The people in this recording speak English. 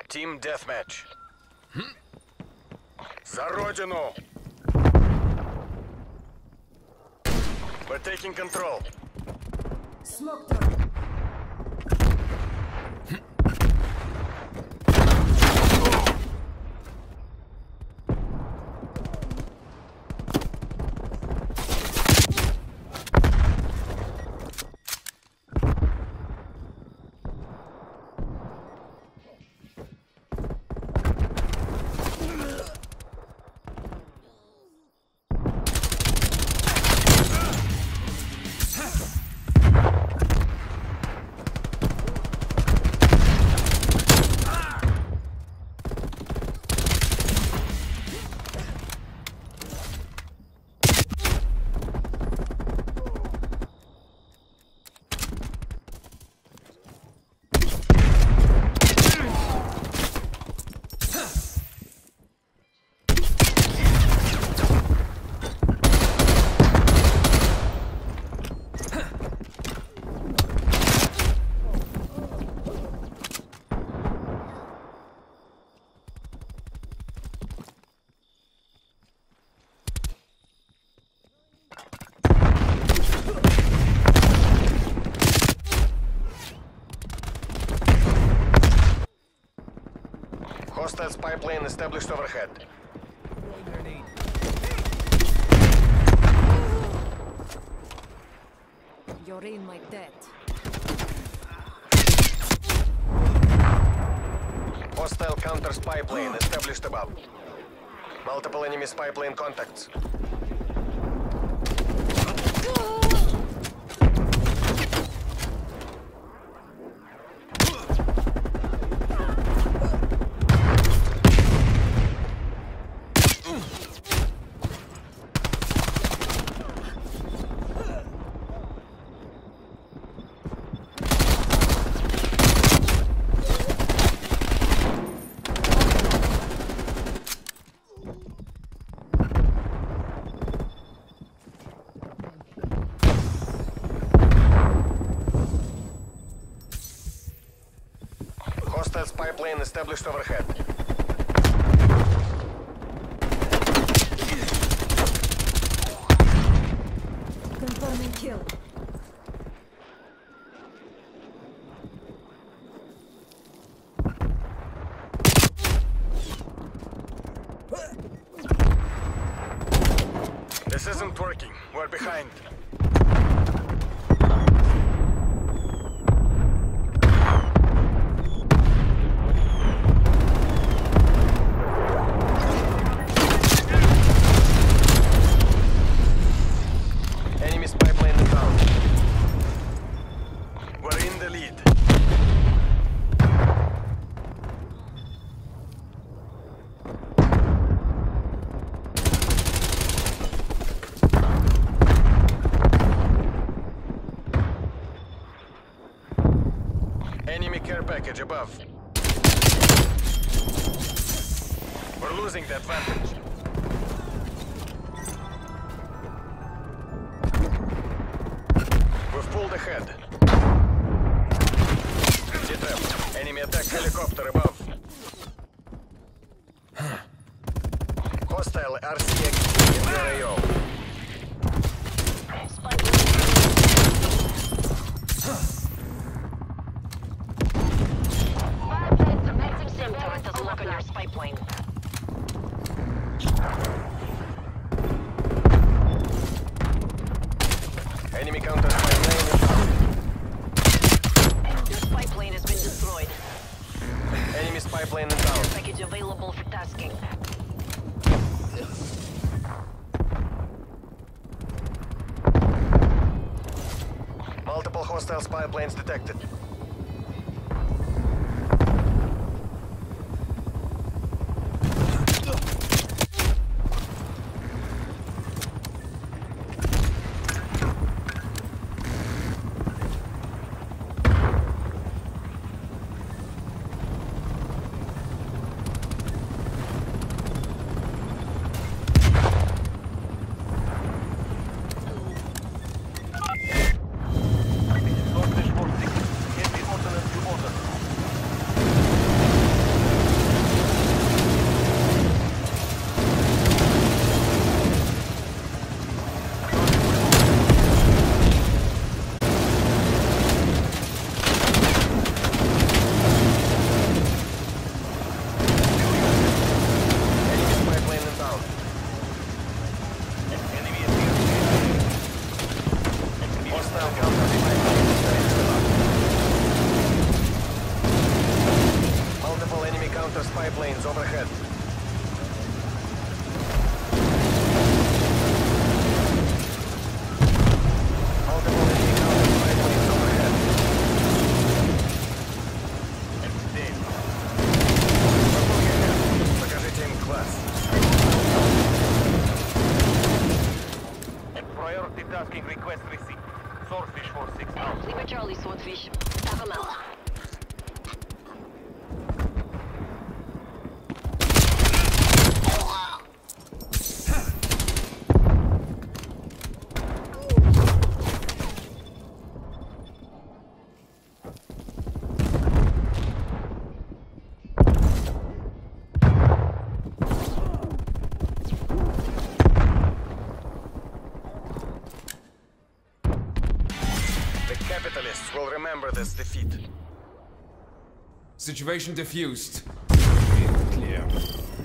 Team deathmatch. За родину! We're taking control. Smoke them. Hostile spy plane established overhead. You're in my debt. Hostile counter spy plane established above. Multiple enemy spy plane contacts. Hostile spy plane established overhead. Confirming kill. This isn't working. We're behind. Enemy spy plane is down. We're in the lead. Enemy care package above. We're losing the advantage. We've pulled ahead. Detrap. Enemy attack helicopter above. Hostile RCX in the AO. Turret doesn't look on your spy plane. Enemy counter spy plane is down. Your spy plane has been destroyed. Enemy spy plane is down. Package available for tasking. Multiple hostile spy planes detected. Mali swordfish. Tap him out. Capitalists will remember this defeat. Situation diffused. Clear.